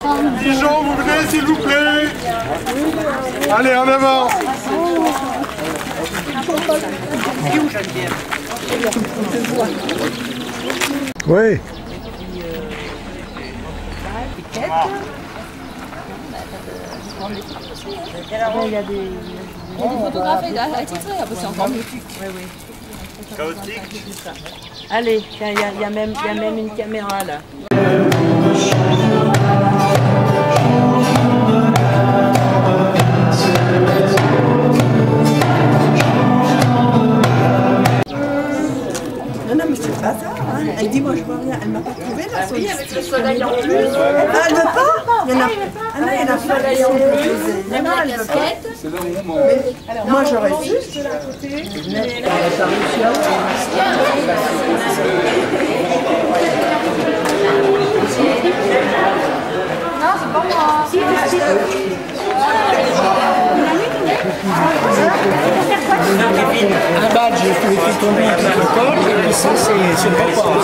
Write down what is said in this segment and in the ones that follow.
Les gens, vous venez s'il vous plaît. Allez, en avant. Oui. Il y a des photographes à titrer, c'est encore mieux. Chaotique. Allez, il y a même une caméra là. Non, mais c'est pas ça. Hein. Elle dit, moi je vois rien. Elle m'a pas trouvé la Oui, avec le soleil en plus. Ah, elle veut pas. Il y en a. Ah non, il y en a pas. Soleil en plus. Même la casquette. Moi j'aurais juste de la côté. Non, c'est pas moi. Un badge qui fait tomber le col, et puis ça, c'est le repas.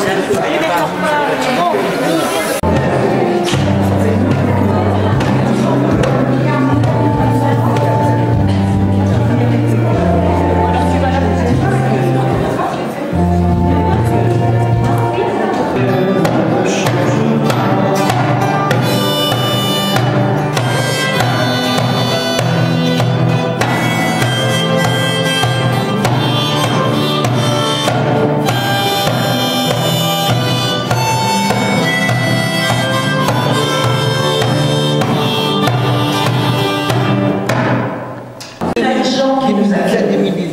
Qui nous a fait des milliers.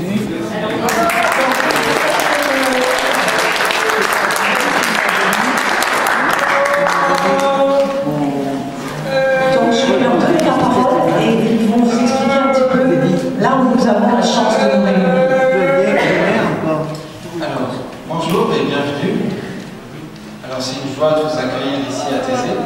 Donc je vais leur donner la parole et ils vont vous expliquer un petit peu là où nous avons la chance de nous réunir. Alors, bonjour et bienvenue. Alors c'est une joie de vous accueillir ici à Thésée.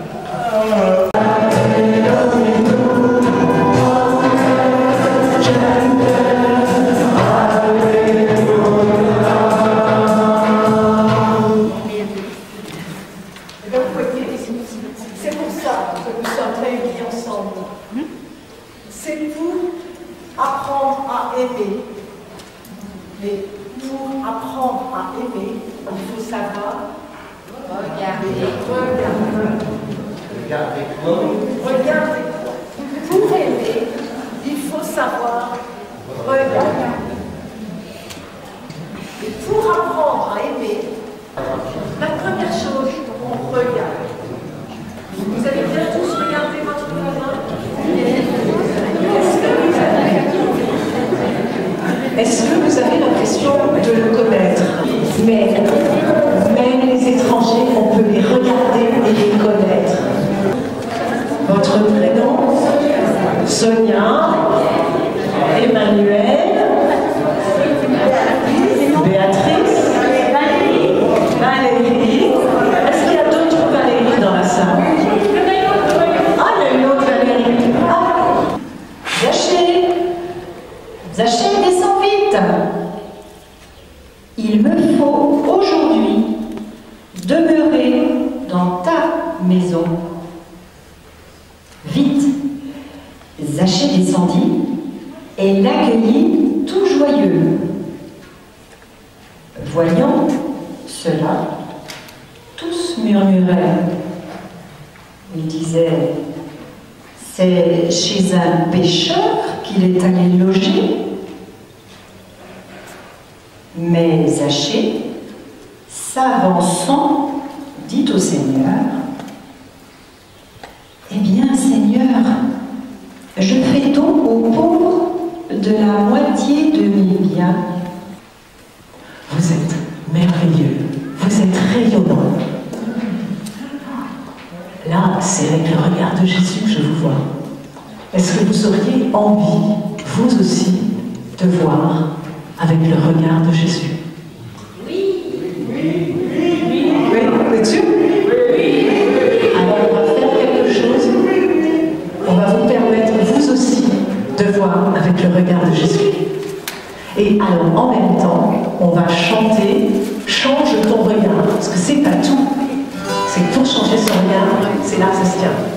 C'est pour ça que nous sommes réunis ensemble. C'est pour apprendre à aimer. Mais pour apprendre à aimer, il faut savoir regarder. Pour aimer, il faut savoir regarder. Et pour apprendre à aimer, la première chose, on regarde. Vous avez bien tous regardé votre voisin? Est-ce que vous avez l'impression de le connaître? Mais même les étrangers, on peut les regarder et les connaître. Votre prénom? Sonia, Emmanuel, Béatrice, Valérie. Est-ce qu'il y a d'autres Valérie dans la salle? Ah, il y a une autre Valérie. Ah, Zaché. Zaché, descends vite. Il me faut aujourd'hui demeurer dans ta maison. Vite. Zaché descendit et l'accueillit tout joyeux. Voyant cela, tous murmuraient. Ils disaient, c'est chez un pêcheur qu'il est allé loger. Mais Zaché, s'avançant, dit au Seigneur, eh bien, Seigneur, je fais don aux pauvres de la moitié de mes biens. Vous êtes merveilleux, vous êtes rayonnant. Là, c'est avec le regard de Jésus que je vous vois. Est-ce que vous auriez envie, vous aussi, de voir avec le regard de Jésus? Oui. Oui. Oui. Vous êtes sûr? Oui. Alors, on va faire quelque chose. On va vous permettre, vous aussi, de voir avec le regard de Jésus. Et alors, en même temps, on va chanter « Change ton regard », parce que c'est pas tout. C'est pour changer son regard, c'est là que ça se tient.